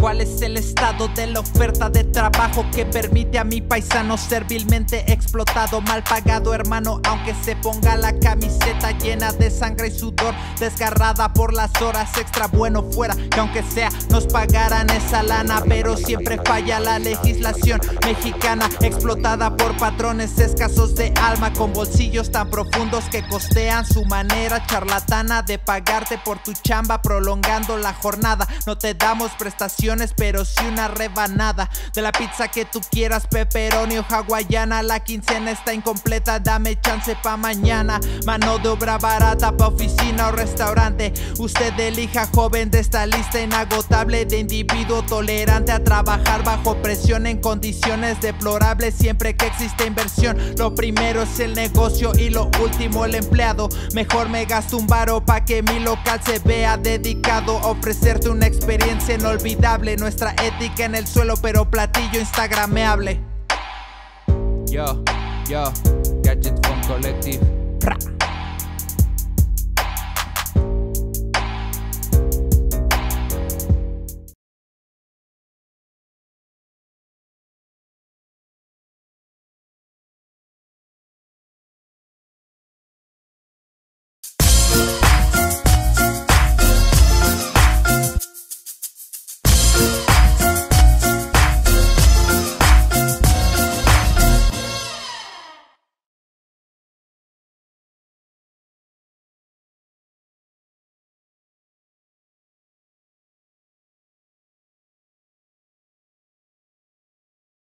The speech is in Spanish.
¿Cuál es el estado de la oferta de trabajo que permite a mi paisano servilmente explotado, mal pagado, hermano? Aunque se ponga la camiseta llena de sangre y sudor, desgarrada por las horas extra, bueno fuera que aunque sea nos pagaran esa lana. Pero siempre falla la legislación mexicana, explotada por patrones escasos de alma, con bolsillos tan profundos que costean su manera charlatana de pagarte por tu chamba, prolongando la jornada. No te damos prestaciones, pero sí una rebanada de la pizza que tú quieras, pepperoni o hawaiana. La quincena está incompleta, dame chance pa' mañana. Mano de obra barata pa' oficina o restaurante. Usted elija, joven, de esta lista inagotable de individuo tolerante a trabajar bajo presión en condiciones deplorables. Siempre que existe inversión, lo primero es el negocio y lo último el empleado. Mejor me gasto un varo pa' que mi local se vea dedicado a ofrecerte una experiencia inolvidable. Nuestra ética en el suelo, pero platillo instagrameable. Yo, Gadget Phone Collective.